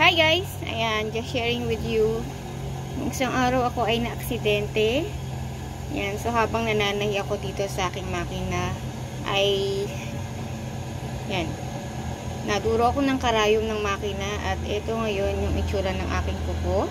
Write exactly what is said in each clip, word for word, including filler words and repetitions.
Hi guys! Ayan, just sharing with you. Nung isang araw ako ay na-aksidente. Ayan, so habang nananahi ako dito sa aking makina ay yan, naduro ako ng karayom ng makina at ito ngayon yung itsura ng aking kuko.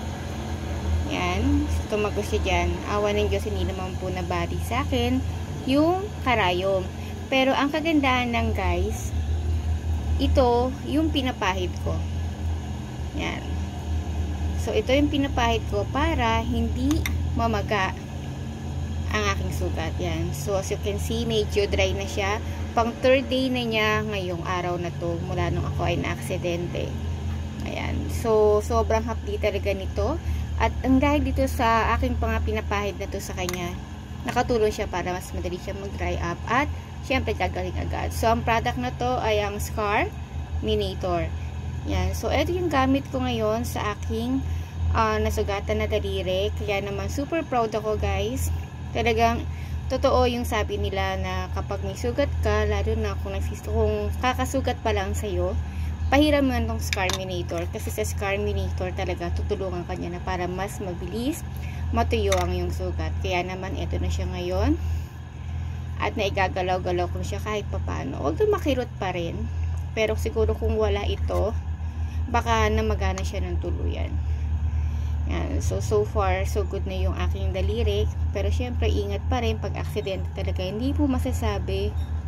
Yan, tumago siya dyan. Awa ng Diyos, hindi naman po nabali sa akin yung karayom. Pero ang kagandahan ng guys, ito yung pinapahid ko. Yan. So, ito yung pinapahid ko para hindi mamaga ang aking sugat. Yan. So, as you can see, medyo dry na siya. Pang third day na niya ngayong araw na to mula nung ako ay na-aksidente. Ayan. So, sobrang hapdi talaga nito. At ang dahil dito sa aking pang pinapahid na to sa kanya, nakatulong siya para mas madali siya mag-dry up at syempre gagaling agad. So, ang product na to ay ang Scar-Minator. Yan. So, ito yung gamit ko ngayon sa aking uh, nasugatan na daliri. Kaya naman, super proud ako guys. Talagang, totoo yung sabi nila na kapag may sugat ka, lalo na kung, nagsis kung kakasugat pa lang sa'yo, pahiram mo itong Scar-Minator. Kasi sa Scar-Minator talaga, tutulungan ka niya na para mas mabilis matuyo ang yung sugat. Kaya naman, ito na siya ngayon. At naigagalaw-galaw ko siya kahit papano. Although makirot pa rin. Pero siguro kung wala ito, baka namagana siya ng tuluyan. Yan. So, so far, so good na yung aking daliri. Pero, syempre, ingat pa rin pag aksidente talaga. Hindi po masasabi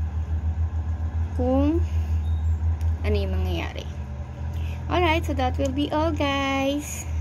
kung ano yung mangyayari. Alright, so that will be all, guys.